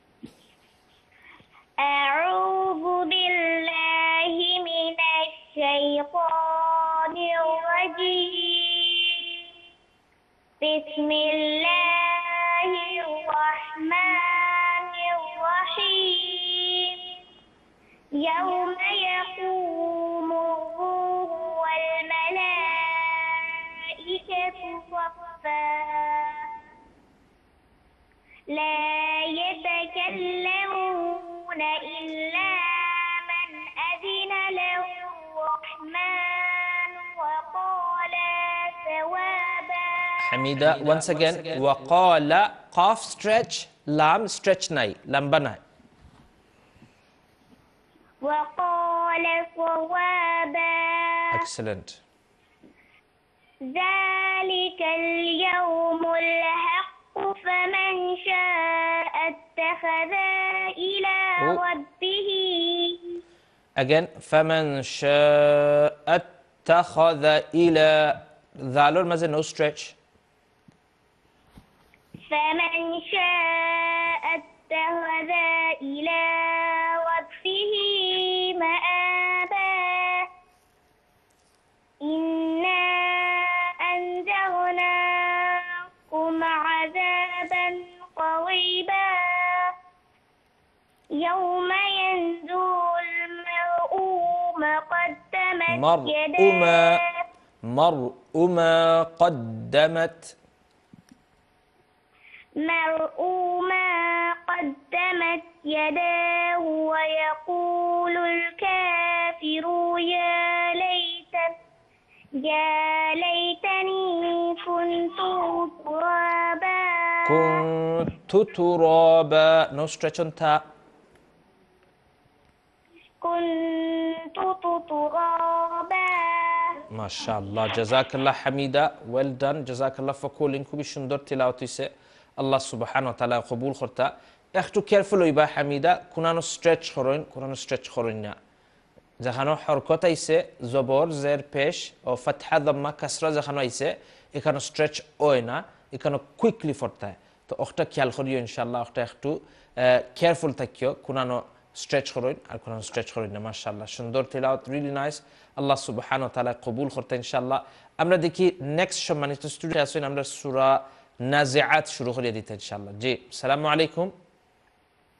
আউযু বিল্লাহি মিনাশ শাইতানির রাজীম বিসমিল্লাহির রাহমানির রাহিম ইয়াউমা ইয়াকুমুর রূহু ওয়াল মালাঈকাতু সাফফা لا يتكلمون إلا من أذن له الرحمن وقال ثوابا
حميدة once again وقال قاف stretch لام stretch ناي لمبا ناي
وقال ثوابا
excellent
ذلك اليوم الحق فمن شاء اتخذ إلى ربه
again فمن شاء اتخذ إلى ذالور مازه no stretch
فمن شاء اتخذ إلى ربه مآبا إنا أنذرناكم عذابا قريبا يوم ينظر المرء ما قدمت يداه
ما قدمت
يداه ويقول الكافر يا ليتني كنت
ترابا no stretch on ta
كنت ترابا
মাশাআল্লাহ জাযাকাল্লাহ হামিদা ওয়েল ডান জাযাকাল্লাহ ফর কলিং খুবই সুন্দর তিলাওয়াত হইছে আল্লাহ সুবহানাহু ওয়া তাআলা কবুল করতা একটু কেয়ারফুল হইবা হামিদা কোনানো স্ট্রেচ করেন না যেখানে হরকত আইছে জবর জের পেশ ও ফাতহা দাম্মা কাসরা যেখানে আইছে এখানে স্ট্রেচ হয় না এখানে কুইকলি ফরতা তো ওটা খেয়াল করিও ইনশাআল্লাহ ওটা একটু কেয়ারফুল থাকিও কোনানো স্ট্রেচ করেন আর কোনানো স্ট্রেচ করেন না মাশাআল্লাহ সুন্দর তিলাওয়াত রিয়েলি নাইস আল্লাহ সুবহানাহু ওয়া তাআলা কবুল করতে ইনশাআল্লাহ আমরা দেখি নেক্সট সম্মানিত স্টুডেন্ট আছেন আমরা সূরা নাজিআত শুরু করে দিতে ইনশাআল্লাহ জি আসসালামু আলাইকুম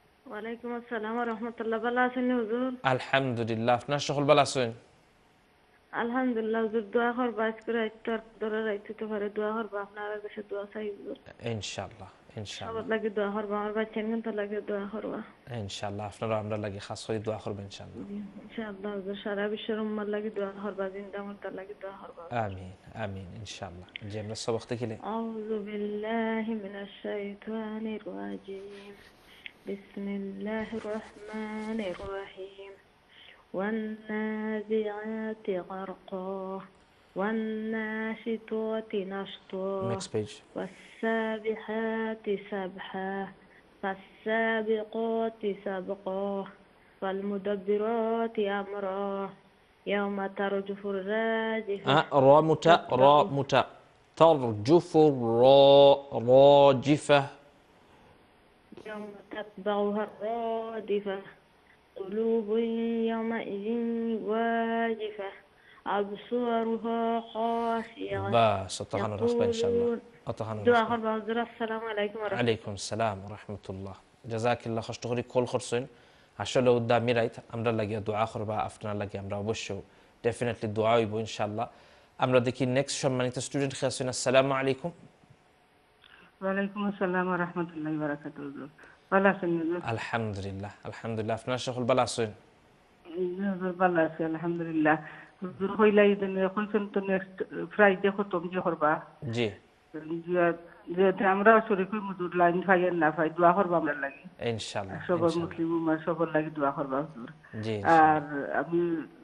ওয়ালাইকুম আসসালাম ওয়া রাহমাতুল্লাহ ভালো আছেন হুজুর
আলহামদুলিল্লাহ আপনার সকল ভালো আছেন
আলহামদুলিল্লাহ হুজুর দোয়া করবা আজকে রাইতে ধরে রাইতে তো পারে দোয়া করবা আপনার কাছে দোয়া চাই হুজুর
ইনশাআল্লাহ ইনশাআল্লাহ
সবার লাগি দোয়া করবা আমার বাচ্চার কিন্তু লাগি দোয়া করবা
ইনশাআল্লাহ আপনারা আমরা লাগি খাস করে দোয়া করবেন ইনশাআল্লাহ
ইনশাআল্লাহ হুজুর সারা বিশ্বের উম্মার লাগি দোয়া করবা জিন্দা মুর্দার লাগি দোয়া করবা
আমিন আমিন ইনশাআল্লাহ যে আমরা সবক দেখিলে
আউযু বিল্লাহি মিনাশ শাইতানির রাজিম বিসমিল্লাহির রহমানির রহিম والنازعات غرقا والناشطات نشطا
next page
والسابحات سبحا فالسابقات سبقا فالمدبرات أمرا يوم ترجف الراجفة
را متى ترجف راجفة
يوم تتبعها الرادفة قلوب يومئذ واجفة أبصارها خاشعة
بس أطهنا الرحمة إن شاء الله أطهنا
الرحمة السلام عليكم ورحمة الله
عليكم السلام ورحمة الله جزاك الله خشتغري كل خرسين আসলে উদ্দামি রাইত আমরা লাগিয়া দোয়া করবা আপনার লাগে আমরা অবশ্যই ডেফিনেটলি দোয়া হইব ইনশাআল্লাহ আমরা দেখি নেক্সট সম্মানিত স্টুডেন্ট খাসিন আসসালামু আলাইকুম
ওয়া আলাইকুম আসসালাম ওয়া রাহমাতুল্লাহি ওয়া বারাকাতুহু ভালো আছেন
আলহামদুলিল্লাহ আলহামদুলিল্লাহ আপনারা সকল ভালো আছেন
ভালো আছি আলহামদুলিল্লাহ হুজুর কইলাই দেন কইছেন তো নেক্সট ফ্রাইডে খতম যে করবা
জি
যে আমরা শরীফ হুজুর লাইন ফাইয়ের না ফাই দোয়া করবা আমরা লাগি
ইনশাআল্লাহ
সবার মুসলিম উম্মাহ সবার লাগি দোয়া করবা হুজুর
জি
আর আমি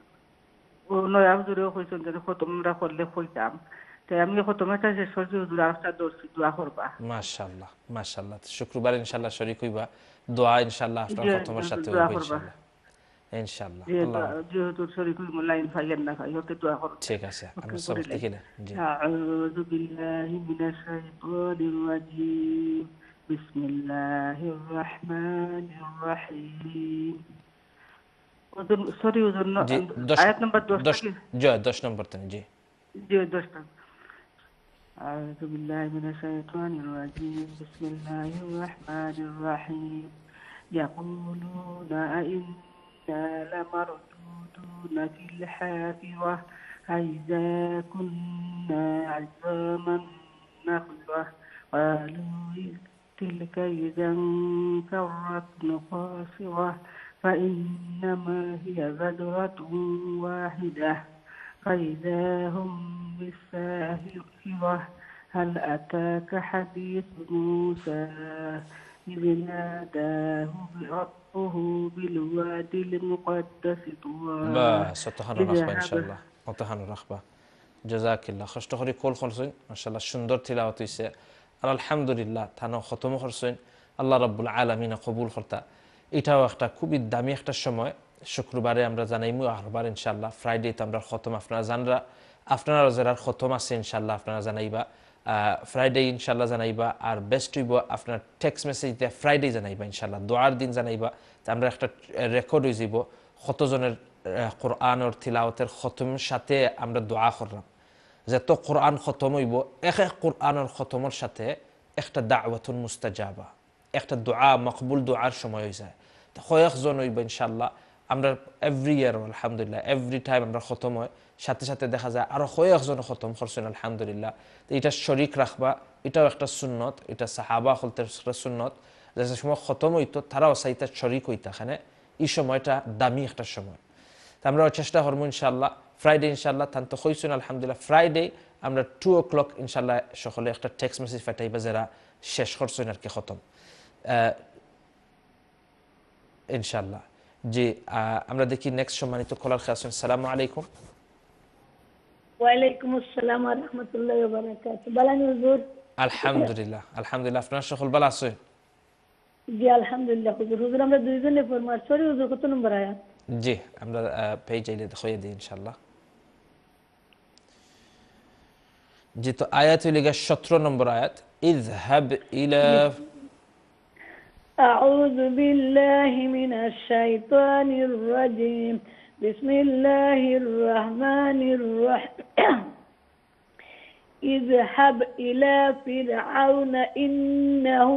ও নয়া হুজুরও কইছেন যে খতম আমরা করলে কইতাম তাই আমি খতমটা শেষ করছি হুজুর আরেকটা দর্শি দোয়া করবা
মাশাআল্লাহ মাশাআল্লাহ শুক্রবার ইনশাআল্লাহ শরীক হইবা দোয়া ইনশাআল্লাহ আপনার খতমের সাথে হইব ইনশাআল্লাহ ইনশাআল্লাহ আল্লাহ
যেহেতু শরীক লাইন ফাইয়ের না ফাই হতে দোয়া করব
ঠিক আছে আমরা সব দেখিলে জি
আউযু বিল্লাহি মিনাশ শাইতানির রাজিম বিসমিল্লাহির রহমানির রহিম সরি হুজুর আয়াত নাম্বার
10 নম্বর তেন জি
10 أعوذ بالله من الشيطان الرجيم بسم الله الرحمن الرحيم يقولون أئنا لمردودون في الحافرة أئذا كنا عظاما نخرة قالوا تلك إذا كرة خاسرة فإنما هي زجرة واحدة فإذا هم بالساهرة هل أتاك حديث موسى إذ ناداه ربه بالوادي المقدس طوى
بس أطهنا الرخبة إن شاء الله أطهنا الرخبة جزاك الله خشتخري كل خلصين ما شاء الله شندر تلاوة يسير আলহামদুলিল্লাহ থানো খতম করছেন আল্লাহ রাব্বুল আলামিন কবুল করতা এটাও একটা খুবই দামি একটা সময় শুক্রবারে আমরা জানাইমু আরবার ইনশাআল্লাহ ফ্রাইডে তো আমরা খতম আপনারা যারা খতম আছে ইনশাআল্লাহ আপনারা জানাইবা ফ্রাইডে ইনশাআল্লাহ জানাইবা আর বেস্ট হইব আপনার টেক্সট মেসেজ দিয়ে ফ্রাইডে জানাইবা ইনশাআল্লাহ দোয়ার দিন জানাইবা তা আমরা একটা রেকর্ড হয়ে যাব কতজনের কোরআনের তিলাওয়াতের খতমের সাথে আমরা দোয়া করলাম যত কোরআন খতম হইব এক কোরআনের খতমের সাথে একটা দাওয়াতুন মুস্তাজাবা একটা দোয়া মকবুল দোয়ার সময় হয়ে যায় তো কয়েকজন হইব ইনশাআল্লাহ আমরা এভরি ইয়ার আলহামদুলিল্লাহ এভরি টাইম আমরা খতম হয় সাথে সাথে দেখা যায় আরো কয়েকজন খতম করছেন আলহামদুলিল্লাহ তো এটা শরীক রাখবা এটাও একটা সুন্নত এটা সাহাবা হলতের সুন্নত যে সময় খতম হইতো তারাও সাইতা শরীক হইতা এখানে এই সময়টা দামি একটা সময় তো আমরা চেষ্টা করবো ইনশাআল্লাহ ফ্রাইডে ইনশাআল্লাহ তান তো হইছেন আলহামদুলিল্লাহ ফ্রাইডে আমরা 2 o'clock ইনশাআল্লাহ সকলে একটা টেক্সট মেসেজ পাঠাইবা যারা শেষ করছেন আর কি খতম ইনশাআল্লাহ জি আমরা দেখি নেক্সট সম্মানিত কলার খাসেন আসসালামু আলাইকুম
ওয়া আলাইকুম আসসালাম ওয়া রাহমাতুল্লাহি ওয়া বারাকাতুহু বালানি হুজুর
আলহামদুলিল্লাহ আলহামদুলিল্লাহ আপনারা সকল ভালো আছেন
জি আলহামদুলিল্লাহ হুজুর আমরা দুইজনে ফরমার সরি হুজুর কত নম্বর আয়াত
জি আমরা পেজ আইলে দেখাই দিই ইনশাআল্লাহ জি তো আয়াত হইলে 17 নম্বর আয়াত ইযহাব ইলা
أعوذ بالله من الشيطان الرجيم بسم الله الرحمن الرحيم اذهب إلى فرعون إنه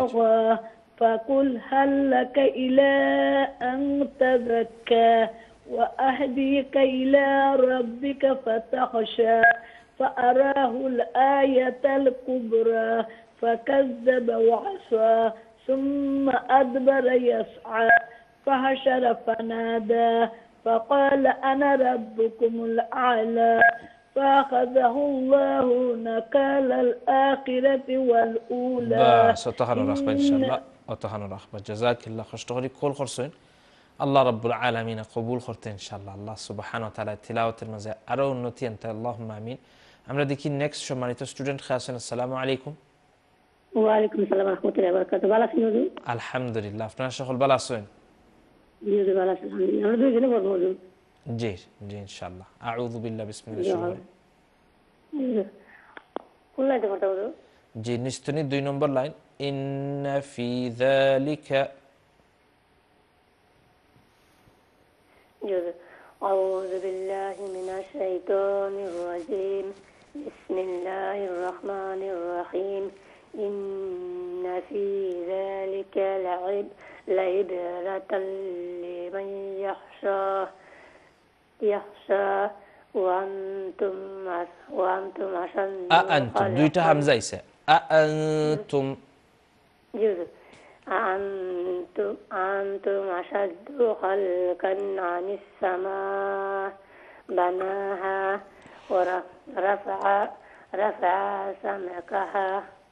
طغى فقل هل لك إلى أن تزكى وأهديك إلى ربك فتخشى فأراه الآية الكبرى فكذب وعصى ثم أدبر يسعى فحشر فنادى فقال أنا ربكم الأعلى فأخذه الله نكال الآخرة والأولى
بس أتهانو رحمة إن شاء الله أتهانو رحمة جزاك الله خوش تغري كل خرسين الله رب العالمين قبول خرت إن شاء الله الله سبحانه وتعالى تلاوة المزايا أرو النتي أنت اللهم آمين আমরা দেখি নেক্সট সম্মানিত স্টুডেন্ট খাসেন আসসালামু আলাইকুম
ওয়া আলাইকুম আসসালাম ওয়া রাহমাতুল্লাহি ওয়া বারাকাতুহু ভালো আছেন হুজুর
আলহামদুলিল্লাহ আপনারা সকল ভালো আছেন
জি হুজুর ভালো আছি আলহামদুলিল্লাহ আমরা দুইজনে বলবো হুজুর
জি জি ইনশাআল্লাহ আউযু বিল্লাহি বিসমিল্লাহ
কোন লাইনে পড়তে হুজুর
জি নিস্তনি 2 নম্বর লাইন ইন্না ফি যালিকা
أعوذ بالله من الشيطان الرجيم بسم الله الرحمن الرحيم إن في ذلك لعبرة لمن يخشى وأنتم أشد
أأنتم দুইটা হামজা আইছে أأنتم
أنتم أشد خلقا عن السماء بناها ورفع سمكها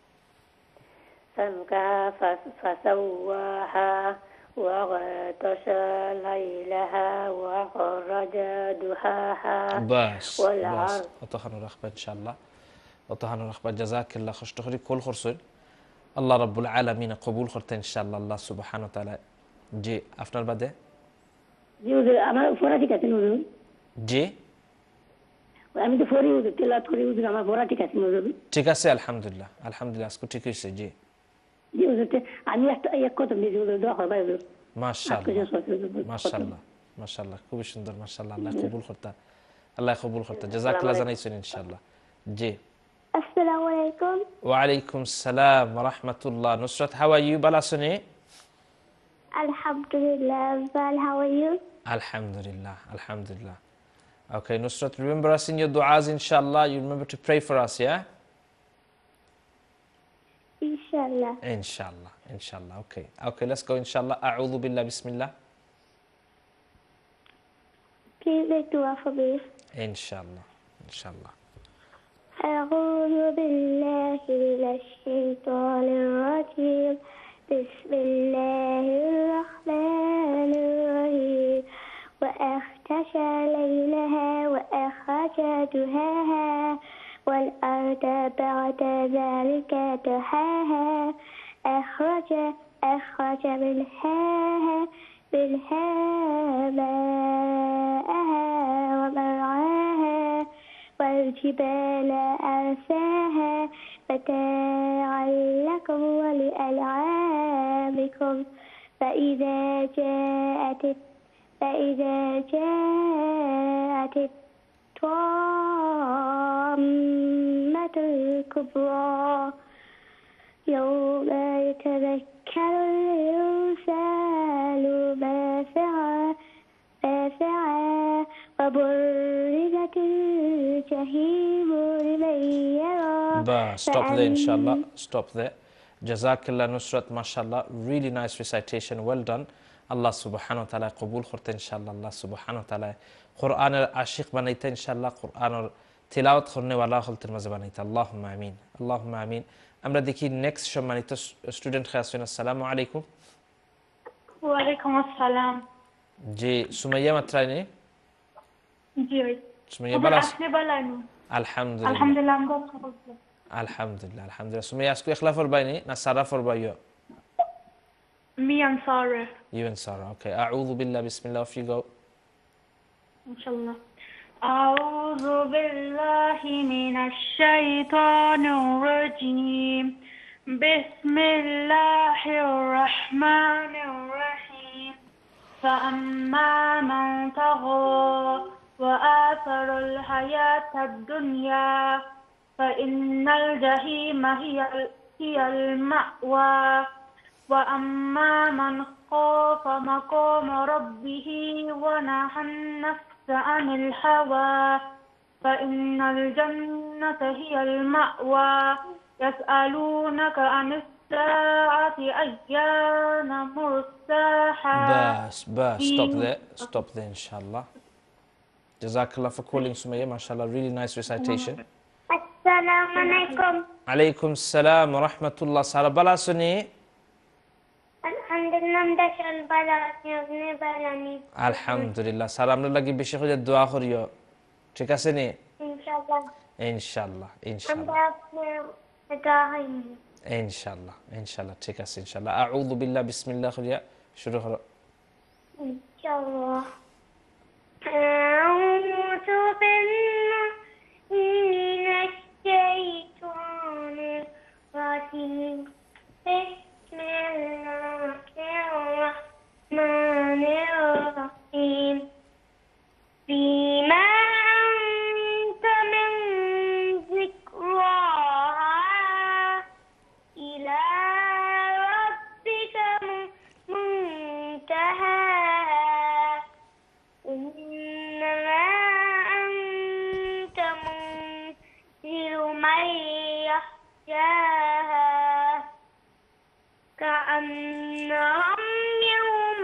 فسواها وغطش ليلها وخرج ضحاها
بس أتخن رخبة إن شاء الله أتخن رخبة جزاك الله خوش تخري كل خرسون الله رب العالمين قبول خرت إن شاء الله الله سبحانه وتعالى جي أفنر بعده
জি হুজুর আমার পড়া ঠিক আছে হুজুর
জি
আমি তো পড়ি হুজুর তেলাওয়াত করি হুজুর আমার পড়া ঠিক আছে হুজুর
ঠিক আছে আলহামদুলিল্লাহ আলহামদুলিল্লাহ আজকে ঠিক হইছে জি
জি হুজুর আমি একটা এক কথা দিয়েছি হুজুর দোয়া করবা হুজুর
মাশাআল্লাহ মাশাআল্লাহ মাশাআল্লাহ খুব সুন্দর মাশাআল্লাহ আল্লাহ কবুল করতে জাযাকাল্লাহ জানাইছেন ইনশাআল্লাহ জি
আসসালামু আলাইকুম
ওয়া আলাইকুম সালাম ওয়া রাহমাতুল্লাহ নুসরাত হাউ আর ইউ বালাসনে
Alhamdulillah, well, how are you?
Alhamdulillah, alhamdulillah. Okay, Nusrat, remember us in your du'as, inshallah. You remember to pray for us, yeah?
Inshallah.
Inshallah, inshallah. Okay, okay, let's go, inshallah. A'udhu billah, bismillah.
Please make dua for me.
Inshallah, inshallah.
أعوذ بالله من الشيطان الرجيم بسم الله الرحمن الرحيم وأغطش ليلها وأخرج ضحاها والأرض بعد ذلك دحاها أخرج منها ماءها ومرعاها والجبال أرساها متاعا لكم ولأنعامكم فإذا جاءت الطامة الكبرى يوم يتذكر الإنسان ما سعى وبرزت الجحيم لمن يرى.
Stop there, inshallah. Stop there. Jazakallah Nusrat, mashallah. Really nice recitation. Well done. Allah subhanahu wa ta'ala qabul khurte inshallah. Allah subhanahu wa ta'ala Quran ashiq banaita inshallah. Quran tilawat khurne wala khulter maze banaita. Allahumma amin. Allahumma amin. আমরা দেখি next সম্মানিত student খাসেন আসসালামু আলাইকুম
ওয়া আলাইকুম আসসালাম
জি সুমাইয়া মাত্রাইনি
জি
সুমাইয়া বালাস
আপনি বালাইনি
আলহামদুলিল্লাহ
আলহামদুলিল্লাহ
alhamdulillah alhamdulillah সুমাইয়া আজকে ইখলা ফরবাইনি না সারা ফরবাইও
me and Sarah
you and Sarah okay a'udhu billah bismillah if you go
inshallah أعوذ بالله من الشيطان الرجيم بسم الله الرحمن الرحيم فأما من طغى وآثر الحياة الدنيا فإن الجحيم هي المأوى وأما من
خاف مقام ربه ونهى النفس عن الهوى فإن الجنة هي المأوى يسألونك عن الساعة أيان مرساها
stop there inshallah. Jazakallah for calling Sumayya, mashallah, really nice recitation.
Assalamu alaikum.
Alaikum salam wa rahmatullah. Sara bala suni? Alhamdulillah. Sara amra lagi beshi khore dua koriyo. ঠিক আছে নি? ইনশাআল্লাহ ইনশাআল্লাহ ইনশাআল্লাহ ইনশাআল্লাহ ঠিক আছে ইনশাআল্লাহ আউযু বিল্লাহ বিসমিল্লাহ করিয়া শুরু করো
ইনশাআল্লাহ আউযু বিল্লাহি মিনাশ শাইতানির রাজিম বিসমিল্লাহির রাহমানির রাহিম বিমা كأنهم يوم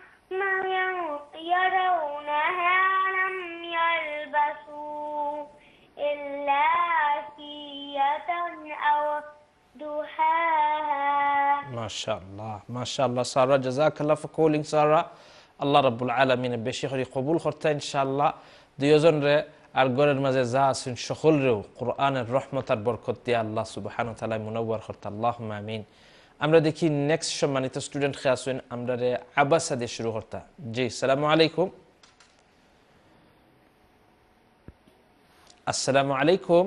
يرونها لم يلبسوا إلا عشية أو ضحاها.
ما شاء الله سارة جزاك الله for calling Sarah. Allah Rabbul Alamin বেশি করে কবুল করতে ইনশাআল্লাহ দুইজন রে আর ঘরের মাঝে যা আছেন সকলরেও কোরআনের রহমত আর বরকত দিয়ে আল্লাহ সুবহানাহু ওয়া তাআলা মুনাওয়ার করতে আল্লাহুম্মা আমিন। আমরা দেখি নেক্সট সম্মানিত স্টুডেন্ট কে আসেন আমরা রে আবাসা দিয়ে শুরু করতে। জি আসসালামু আলাইকুম। আসসালামু আলাইকুম।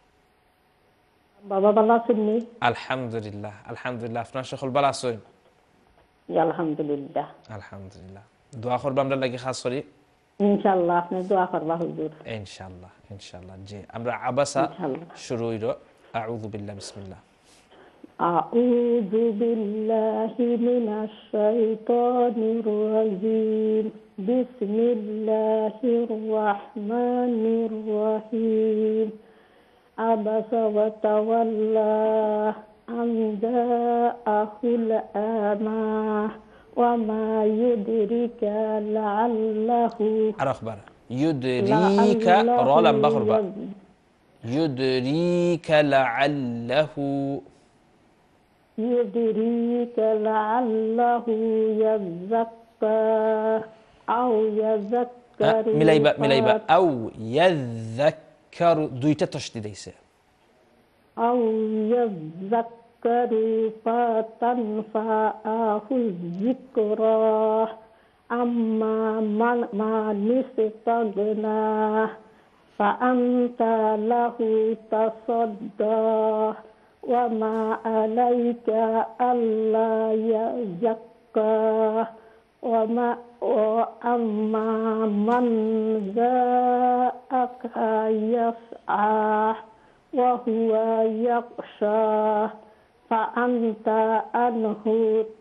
বাবা ভালো আছেন নি?
আলহামদুলিল্লাহ আলহামদুলিল্লাহ আপনার সকল ভালো আছেন?
জি আলহামদুলিল্লাহ
আলহামদুলিল্লাহ দোয়া করব আমরা লাগি খাস করি
ইনশাআল্লাহ আপনি দোয়া করবা হুজুর
ইনশাআল্লাহ জি আমরা আবাসা শুরু হইল আউযু বিল্লাহ বিসমিল্লাহ
আউযু বিল্লাহি মিনাশ শাইতানির রাজিম বিসমিল্লাহির রাহমানির রাহিম আবাসা ওয়া তাওয়াল্লা আন জাআহুল আমা ওয়া মা ইউদরিকা লাআল্লাহু
আরখবার ইউদরিকা রালাম বাখরবা ইউদরিকা লাআল্লাহু
ইয়াযাক্কা আও ইয়াযাক্কারু
মিলাইবা আও ইয়াযাক্কারু দুইটা তাসদীদ হইছে
আও ইয়াযাক্কারু ফাতানফাআহু যিকরা আম্মা মান ইসতাগনা ফাআনতা লাহু তাসাদ্দা ওয়া মা আলাইকা আল্লা ইয়াযাক্কা ওয়া আম্মা মান যাআকা ইয়াসআ ওয়া হুয়া ইয়াখশা ফাআনতা আনহু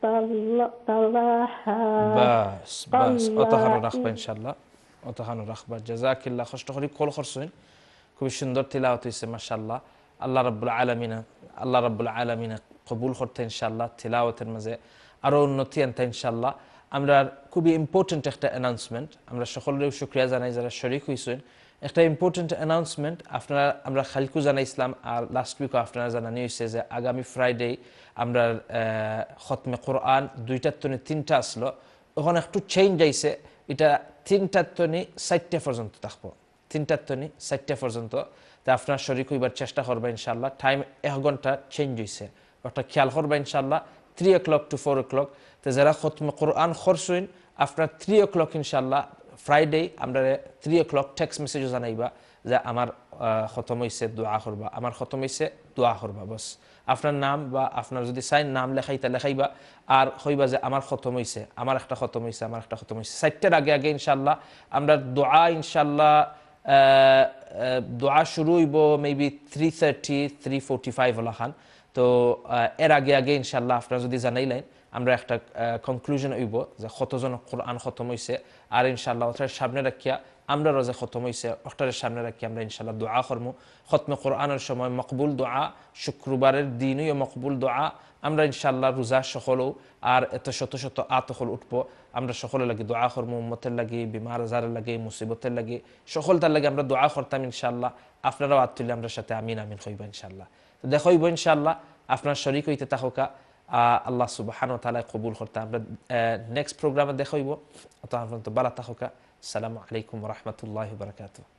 তালাহা
বাস অতহানো রাখবা ইনশাআল্লাহ অতহানো রাখবা জাযাকিল্লাহ কষ্ট করে কল করছেন খুব সুন্দর তিলাওয়াত হইছে মাশাআল্লাহ আল্লাহ রাব্বুল আলামিন কবুল করতে ইনশাআল্লাহ তিলাওয়াতের মাঝে আরো উন্নতি আনতে ইনশাআল্লাহ আমরা খুবই ইম্পর্টেন্ট একটা অ্যানাউন্সমেন্ট আমরা সকলের শুকরিয়া জানাই যারা শরীক হইছেন একটা ইম্পর্টেন্ট অ্যানাউন্সমেন্ট আপনারা আমরা খালকু জানাইছিলাম আর লাস্ট উইকও আপনারা জানানি হয়েছে যে আগামী ফ্রাইডে আমরা খতমে কোরআন 2টার তনে 3টা আসলো ওখানে একটু চেঞ্জ আইছে এটা 3টার তনে 4টা পর্যন্ত থাকবো 3টার তনে 4টা পর্যন্ত তা আপনারা শরীক হইবার চেষ্টা করবা ইনশাআল্লাহ টাইম 1 ঘন্টা চেঞ্জ হইছে ওটা খেয়াল করবা ইনশাআল্লাহ 3 o'clock to 4 o'clock তো যারা খতমে কোরআন করছেন আপনারা 3 o'clock ইনশাআল্লাহ ফ্রাইডে আমরা 3 o'clock টেক্সট মেসেজ জানাইবা যে আমার খতম হইছে দোয়া করবা আমার খতম হইছে দোয়া করবা বাস আপনার নাম বা আপনার যদি সাইন নাম লেখাইবা আর হইবা যে আমার খতম হইছে আমার একটা খতম হইছে 4টার আগে ইনশাআল্লাহ আমরা দোয়া ইনশাআল্লাহ দোয়া শুরু হইব মেবি 3:30 3:45 ওলাখান তো এর আগে ইনশাআল্লাহ আপনারা যদি জানাইলেন আমরা একটা কনক্লুশন হইব যে কতজন কোরআন খতম হইছে আর ইনশাআল্লাহ ওটার সামনে রাখিয়া আমরা রোজা খতম হইছে ওটার সামনে রাখিয়া আমরা ইনশাআল্লাহ দোয়া করব খতমে কোরআনের সময় মকবুল দোয়া শুক্রবারের দিনই মকবুল দোয়া আমরা ইনশাআল্লাহ রোজা সকলও আর এত শত শত আতখল উঠব আমরা সকলে লাগি দোয়া করব উম্মতের লাগি বিমার আজারের লাগি মুসিবতের লাগি সকলটার লাগি আমরা দোয়া করতাম ইনশাআল্লাহ আপনারাও হাত তুলে আমরা সাথে আমিন আমিন কইবা ইনশাআল্লাহ তো দেখইব ইনশাআল্লাহ আপনার শরীক হইতে থাকুকা আল্লাহ সুবহানাহু ওয়া তাআলা কবুল করতে আমরা নেক্সট প্রোগ্রামে দেখইব তখন পর্যন্ত ভালো থাকুকা আসসালামু আলাইকুম ওয়া রাহমাতুল্লাহি ওয়া বারাকাতুহু